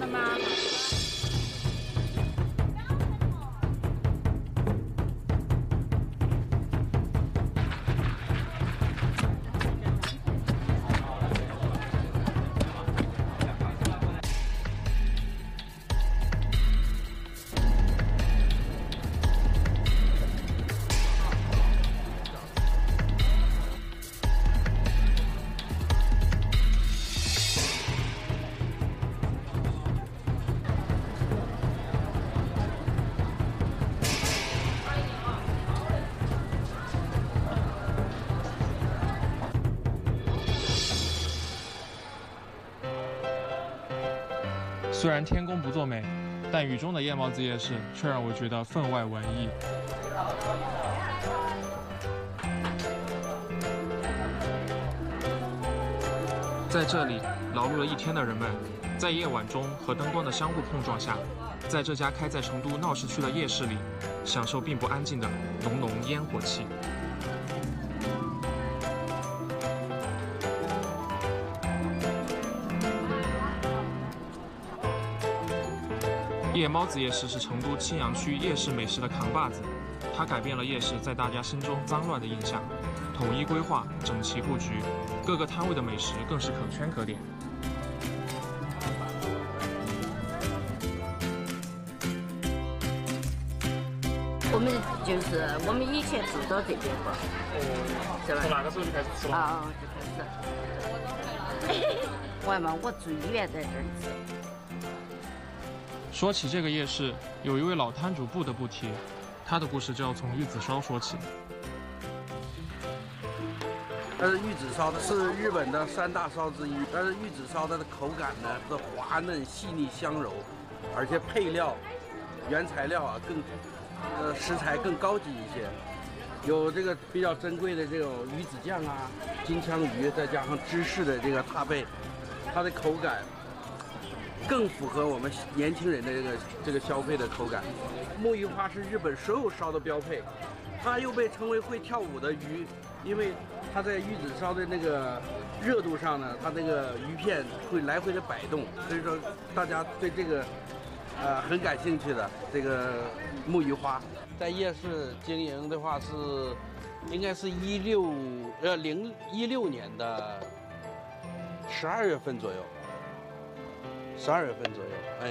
吗？ 虽然天公不作美，但雨中的夜猫子夜市却让我觉得分外文艺。在这里，劳碌了一天的人们，在夜晚中和灯光的相互碰撞下，在这家开在成都闹市区的夜市里，享受并不安静的浓浓烟火气。夜猫子夜市是成都青羊区夜市美食的扛把子，它改变了夜市在大家心中脏乱的印象，统一规划，整齐布局，各个摊位的美食更是可圈可点。 我们以前住到这边过，是吧？ 从哪个时候就开始吃了？ 啊，就开始。我住医院在这儿吃。 说起这个夜市，有一位老摊主不得不提，他的故事就要从玉子烧说起。 但是玉子烧的是日本的3大烧之一，但是玉子烧它的口感呢是滑嫩、细腻、香柔，而且配料、原材料啊食材更高级一些，有这个比较珍贵的这种鱼子酱啊、金枪鱼，再加上芝士的这个搭配，它的口感更符合我们年轻人的这个消费的口感。木鱼花是日本所有烧的标配，它又被称为会跳舞的鱼，因为它在玉子烧的那个热度上呢，它那个鱼片会来回的摆动，所以说大家对这个很感兴趣的这个木鱼花，在夜市经营的话是应该是2016年的12月份左右。12月份左右，哎，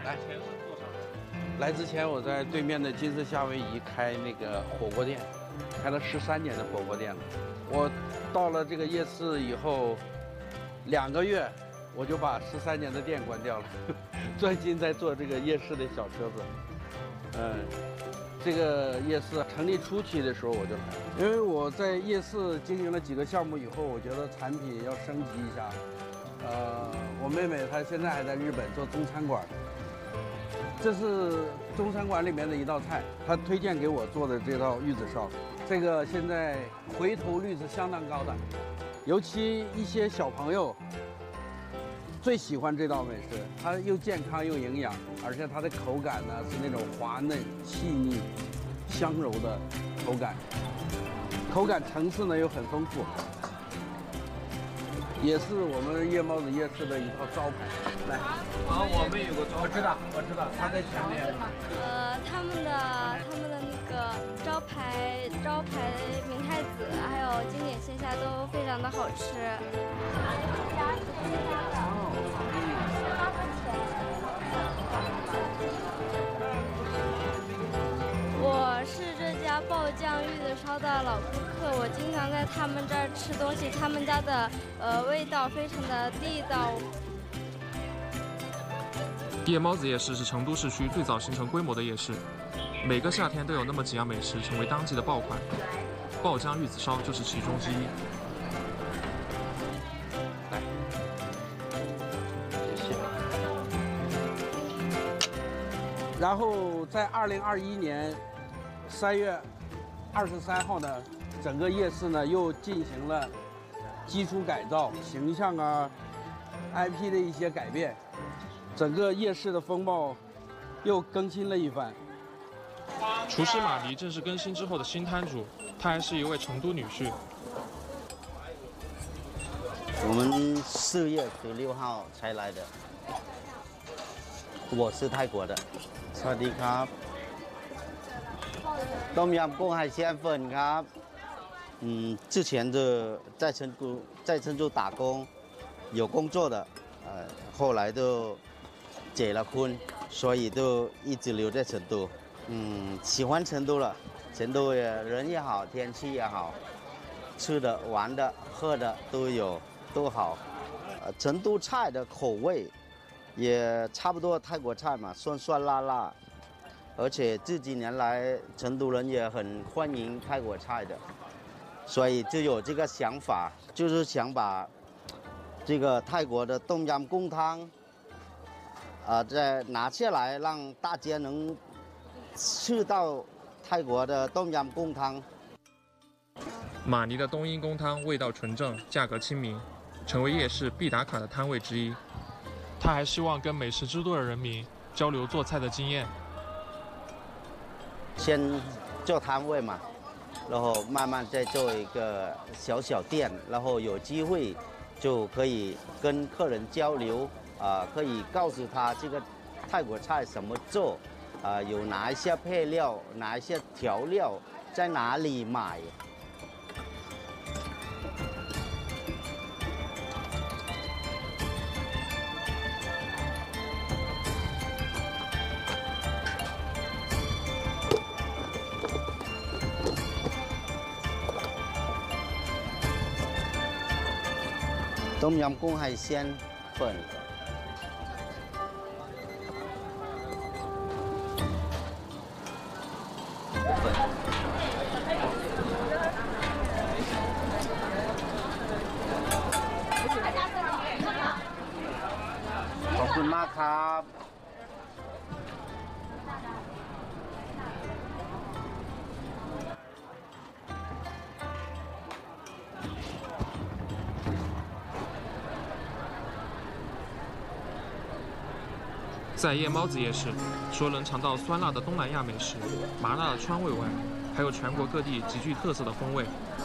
来之前我在对面的金色夏威夷开那个火锅店，开了13年的火锅店了。我到了这个夜市以后2个月，我就把13年的店关掉了，专心在做这个夜市的小车子。这个夜市成立初期的时候我就来，因为我在夜市经营了几个项目以后，我觉得产品要升级一下。我妹妹她现在还在日本做中餐馆，这是中餐馆里面的一道菜，她推荐给我做的这道玉子烧，这个现在回头率是相当高的，尤其一些小朋友最喜欢这道美食，它又健康又营养，而且它的口感呢是那种滑嫩、细腻、香柔的口感，口感层次呢又很丰富。也是我们夜猫子夜市的一套招牌。来，我们有个招牌，我知道，他在前面。 他们的那个招牌明太子，还有经典鲜虾都非常的好吃。我是这家爆酱玉子烧的老顾客，我经常在他们这儿吃东西，他们家的味道非常的地道。 夜猫子夜市是成都市区最早形成规模的夜市，每个夏天都有那么几样美食成为当季的爆款，爆浆玉子烧就是其中之一。 来，谢谢。然后在2021年3月23号呢，整个夜市呢又进行了基础改造、形象啊、IP 的一些改变，整个夜市的风貌又更新了一番。 厨师马迪正是更新之后的新摊主，他还是一位成都女婿。 我们4月16号才来的。 我是泰国的。สวัสดีครับต้มยำกุ้ง海鲜粉ครับ之前的在成都打工，有工作的，后来都结了婚，所以都一直留在成都。喜欢成都了，成都人也好，天气也好，吃的、玩的、喝的都有，都好。成都菜的口味也差不多泰国菜嘛，酸酸辣辣，而且这几年来成都人也很欢迎泰国菜的。所以就有这个想法，就是想把这个泰国的冬阴功汤，再拿下来，让大家能吃到泰国的冬阴功汤。 马尼的冬阴功汤味道纯正，价格亲民，成为夜市必打卡的摊位之一。他还希望跟美食之都的人民交流做菜的经验。 先做摊位嘛。然后慢慢再做一个小店，然后有机会就可以跟客人交流，可以告诉他这个泰国菜怎么做，有哪一些配料，哪一些调料，在哪里买。ต้มยำกุ้ง海鲜粉ขอบคุณมากครับ在夜猫子夜市，除了能尝到酸辣的东南亚美食、麻辣的川味外，还有全国各地极具特色的风味。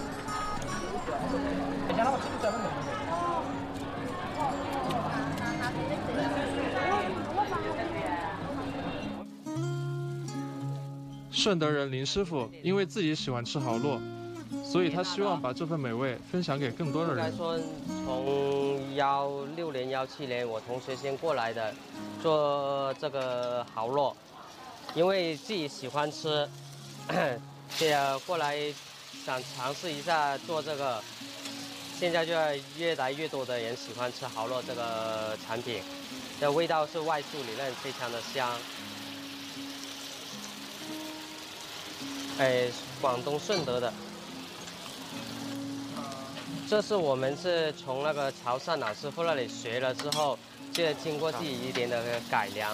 顺德人林师傅因为自己喜欢吃蚝烙，所以他希望把这份美味分享给更多的人。 应该说，从16年、17年，我同学先过来的，做这个蚝烙，因为自己喜欢吃，也过来想尝试一下做这个。现在就越来越多的人喜欢吃蚝烙这个产品，的味道是外酥里嫩，非常的香。广东顺德的。这是我们是从那个潮汕老师傅那里学了之后，就经过自己一点的改良。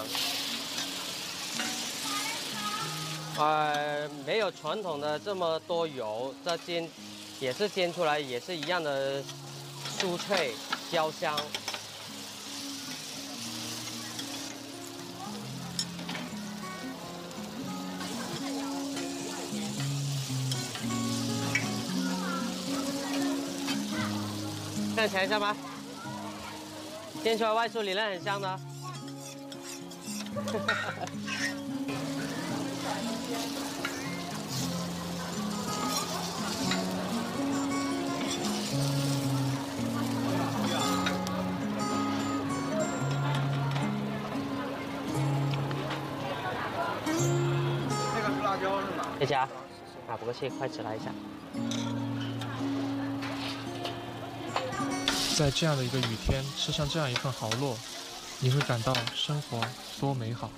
没有传统的这么多油，这煎也是煎出来也是一样的酥脆焦香。看尝一下吗？煎出来外酥里嫩，很香的。 那个是辣椒是吗？ 谢谢啊，不客气，快吃来一下。 在这样的一个雨天，吃上这样一份蚝烙，你会感到生活多美好。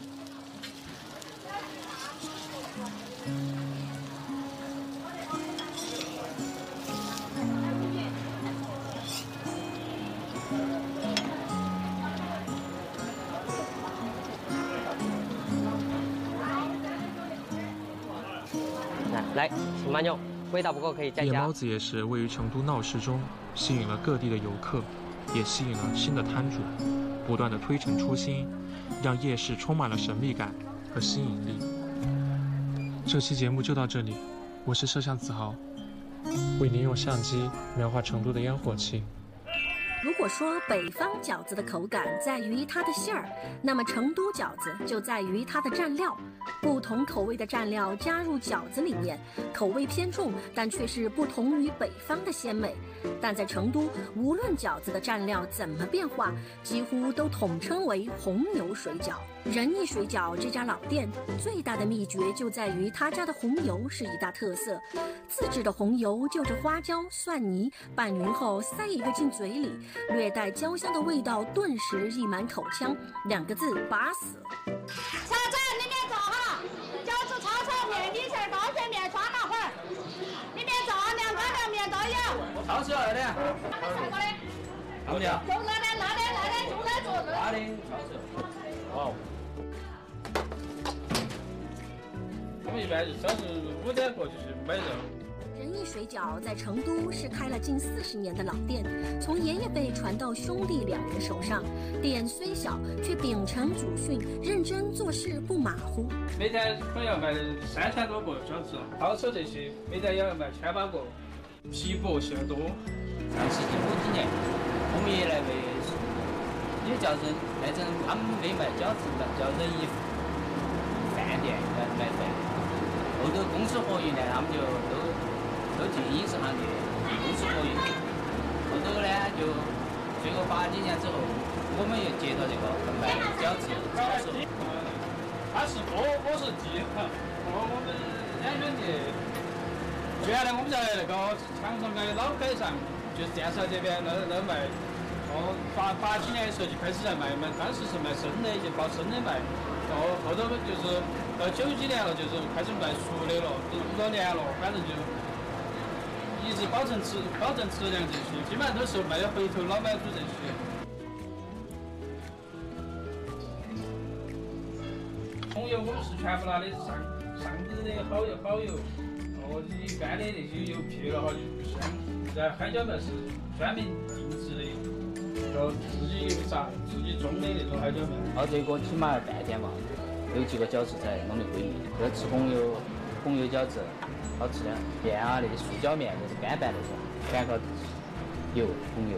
来，请慢用，味道不够可以再加。 夜猫子夜市位于成都闹市中，吸引了各地的游客，也吸引了新的摊主，不断的推陈出新，让夜市充满了神秘感和吸引力。这期节目就到这里，我是摄像子豪，为您用相机描画成都的烟火气。 如果说北方饺子的口感在于它的馅儿，那么成都饺子就在于它的蘸料。不同口味的蘸料加入饺子里面，口味偏重，但却是不同于北方的鲜美。但在成都，无论饺子的蘸料怎么变化，几乎都统称为红油水饺。仁义水饺这家老店最大的秘诀就在于他家的红油是一大特色，自制的红油就着花椒、蒜泥拌匀后塞一个进嘴里，略带焦香的味道顿时溢满口腔，2个字把死。 炒菜里面做哈，饺子、炒菜面、米线、刀削面、酸辣粉，里面做凉干凉面都有。 超市来的。 啥的？ 好不了。 就那的，就在做这。 哪里？超市。哦。我们一般就早上5点过就去买肉。 仁义水饺在成都是开了近40年的老店，从爷爷辈传到兄弟2人手上。店虽小，却秉承祖训，认真做事不马虎。 每天可能要卖3000多个饺子，好手这些每天也要卖1800个，皮薄馅多。 上世纪50几年，我们爷来为也叫人卖成，他们没卖饺子，叫仁义饭店来卖饭。后头公私合营呢，他们就都进饮食行业，公私合营。后头呢，就最后80几年之后，我们又接到这个卖饺子超市。 他是我是第一行，我们2兄弟。原来我们在那个长城街老街上，就是电视台这边那卖。80几年的时候就开始在卖，当时是卖生的，就包生的卖。后头就是90几年了，就是开始卖熟的了，5多年了，反正就一直保证质量这些，基本上都是卖回头老满足这些。红油我们是全部拿的上等的好油，一般的那些油撇了哈就不香。在海椒面是专门定制的。要自己炸、自己种的那种海椒面。 熬这个起码要半天嘛，有几个饺子才弄得归面。这吃红油饺子好吃的，面啊那些素饺面就是干拌那种，全靠油红油。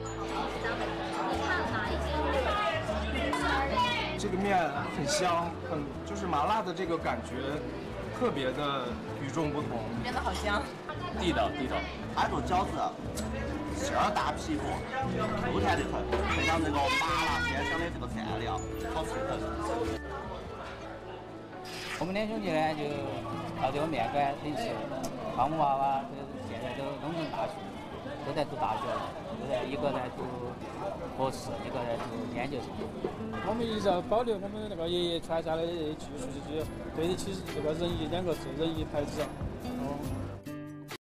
这个面很香，就是麻辣的这个感觉特别的与众不同， 变得好香， 地道。 它做饺子。馅儿大皮薄，口甜的很，配上这个麻辣鲜香的这个蘸料，好吃的很。 我们2兄弟呢，就靠这个面馆领吃。帮我们娃娃现在都弄成大学，都在读大学了，一个在读博士，一个在读研究生。 我们一直要保留我们那个爷爷传下来的技术，就是对得起这个仁义2个字，仁义牌子。